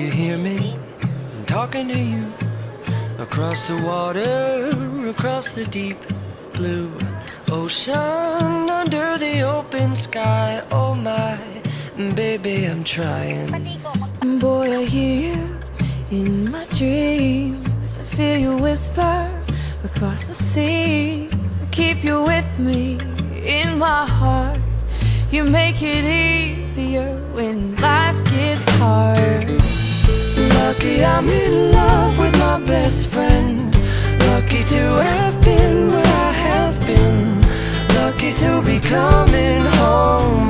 you hear me? I'm talking to you. Across the water, across the deep blue ocean, under the open sky. Oh my, baby, I'm trying. Boy, I hear you in my dreams. I feel you whisper across the sea. I keep you with me in my heart. You make it easier when life gets hard. Lucky I'm in love with my best friend. Lucky to have been where I have been. Lucky to be coming home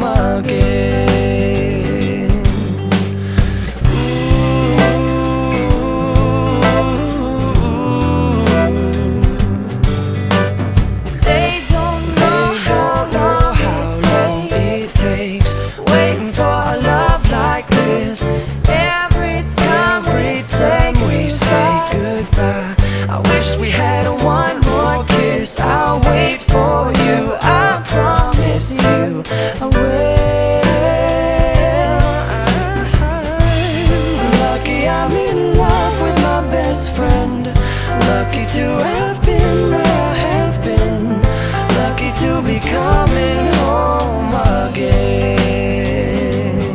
again. They don't know how long it takes waiting for a love like this. every time we say goodbye, I wish we had one more kiss. I'll wait for you, I promise you I will. Lucky I'm in love with my best friend. Lucky to have been where I have been. Lucky to be coming home again.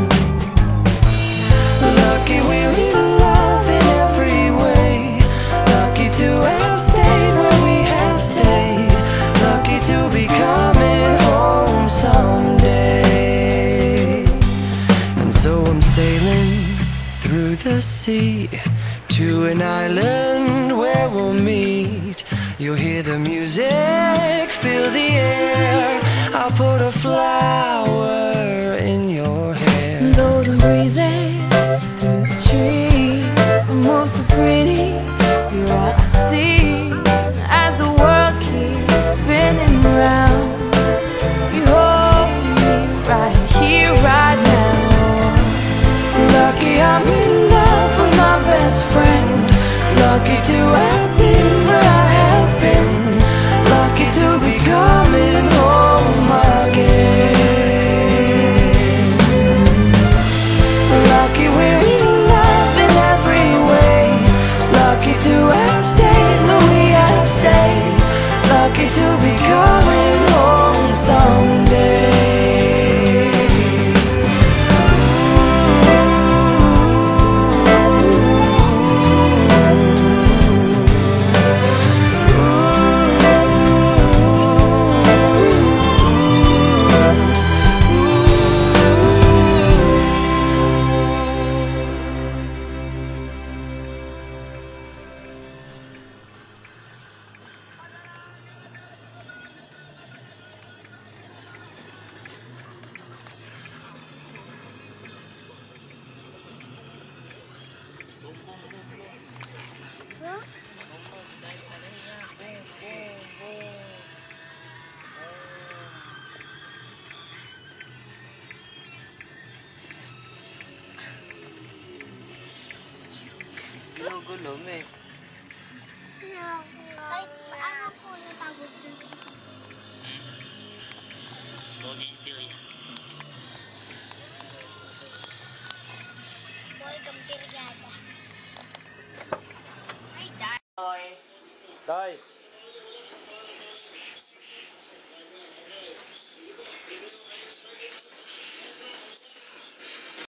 Lucky we're in love in every way. Lucky to have stayed where we have stayed. Lucky to be coming home someday. And so I'm sailing through the sea to an island where we'll meet. You'll hear the music, feel the air. I'll put a flower in your hair. golden breezes through the trees move so pretty. You're all I see as the world keeps spinning round. You hold me right here, right now. Lucky I'm in love with my best friend. Lucky to have been where I have been. Lucky to be coming home again. Lucky we're in love in every way. Lucky to have stayed where we have stayed. Lucky to be coming home someday. Gulo-gulo, me. Ay, ano po yung tawag dun? Bougainvillea. Boy, kampiryada. Tay.